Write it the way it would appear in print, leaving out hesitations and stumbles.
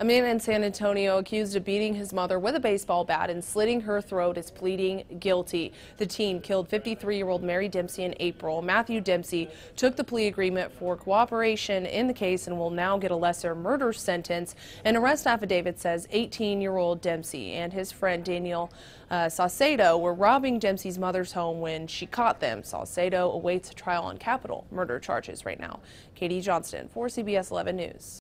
A man in San Antonio accused of beating his mother with a baseball bat and slitting her throat is pleading guilty. The teen killed 53-year-old Mary Dempsey in April. Matthew Dempsey took the plea agreement for cooperation in the case and will now get a lesser murder sentence. An arrest affidavit says 18-year-old Dempsey and his friend Daniel Saucedo were robbing Dempsey's mother's home when she caught them. Saucedo awaits a trial on capital murder charges right now. Katie Johnston for CBS 11 News.